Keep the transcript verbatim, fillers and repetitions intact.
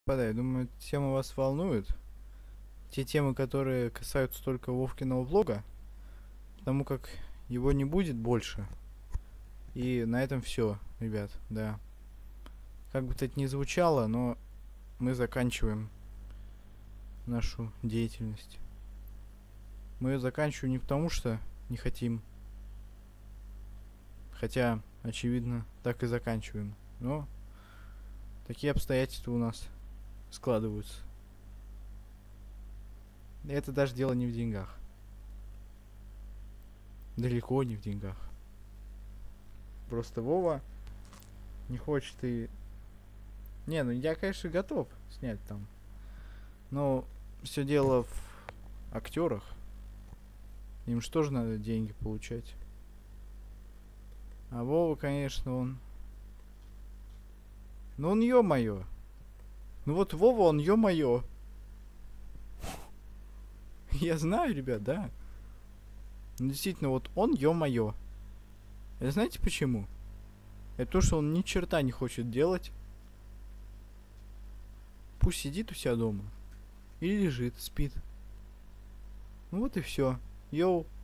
Господа, я думаю, тема вас волнует. Те темы, которые касаются только Вовкиного влога, потому как его не будет больше. И на этом все, ребят, да. Как бы это ни звучало, но мы заканчиваем нашу деятельность. Мы ее заканчиваем не потому, что не хотим. Хотя, очевидно, так и заканчиваем. Но такие обстоятельства у нас складываются. И это даже дело не в деньгах. Далеко не в деньгах. Просто Вова не хочет и... Не, ну я, конечно, готов снять там. Но все дело в актерах. Им же тоже надо деньги получать. А Вова, конечно, он... Ну он ё-моё. Ну вот Вова, он ё-моё. Я знаю, ребят, да. Ну действительно, вот он ё-моё. Это знаете почему? Это то, что он ни черта не хочет делать. Пусть сидит у себя дома. Или лежит, спит. Ну вот и все. Йоу.